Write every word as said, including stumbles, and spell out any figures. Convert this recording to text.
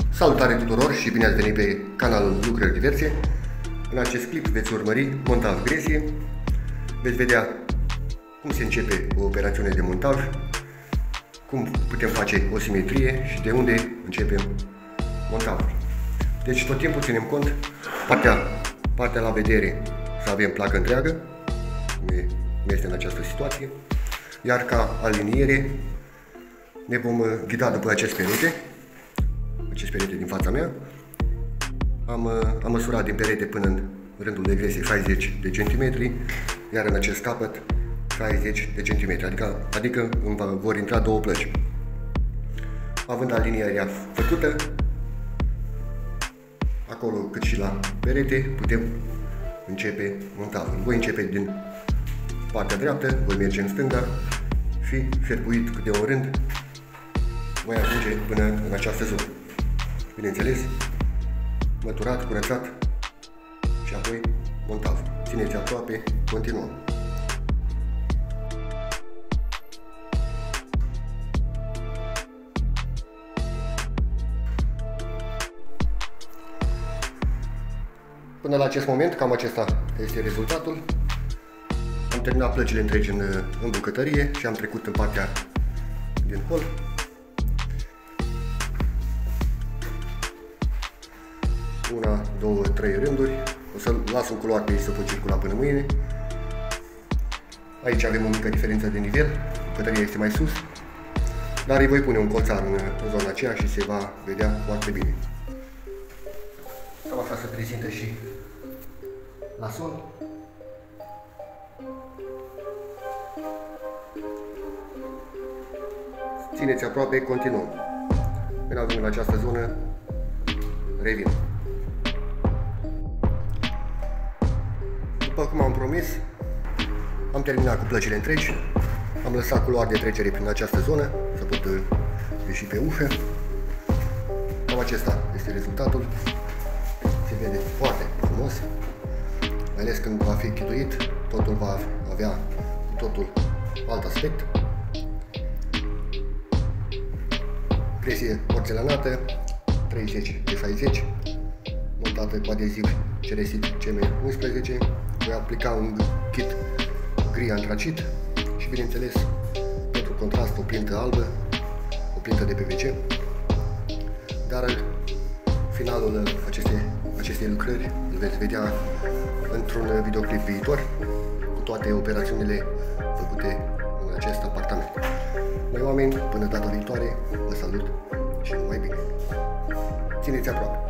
Salutare tuturor și bine ați venit pe canalul Lucrări Diverse. În acest clip veți urmări montaj gresie. Veți vedea cum se începe o operațiune de montaj, cum putem face o simetrie și de unde începem montajul. Deci tot timpul ținem cont partea, partea la vedere să avem placă întreagă, cum este în această situație, iar ca aliniere ne vom ghida după acest perete, acest perete din fața mea. Am, am măsurat din perete până în rândul de gresie șaizeci de centimetri, iar în acest capăt șaizeci de centimetri, adică, adică vor intra două plăci. Având alinierea făcută, acolo cât și la perete, putem începe montajul. Voi începe din partea dreaptă, voi merge în stânga și ferbuit câte un rând voi ajunge până în această zonă. Bineînțeles, măturat, curățat și apoi montajul. Țineți aproape, continuăm. Până la acest moment, cam acesta este rezultatul. Am terminat plăcile întregi în, în bucătărie și am trecut în partea din hol. Una, două, trei rânduri. O să las în culoare pe ei să pot circula până mâine. Aici avem o mică diferență de nivel. Bucătăria este mai sus. Dar îi voi pune un colțar în, în zona aceea și se va vedea foarte bine. Cam așa se prezintă și la sol. Țineți aproape, continuăm. Când ajung în această zonă, revin. După cum am promis, am terminat cu plăcile întregi. Am lăsat culoare de trecere prin această zonă, să pot ieși pe ușă. Cam acesta este rezultatul. Se vede foarte frumos, mai ales când va fi chituit, totul va avea totul alt aspect. Gresie porțelanată, treizeci de șaizeci, montată cu adeziv ceresit C M unsprezece. Voi aplica un kit gri antracit și, bineînțeles, pentru contrast, o plintă albă, o plintă de P V C. Dar finalul acestei, acestei lucrări îl veți vedea într-un videoclip viitor cu toate operațiunile făcute în acest apartament. Noi, oameni, până data viitoare, vă salut și numai bine. Țineți aproape!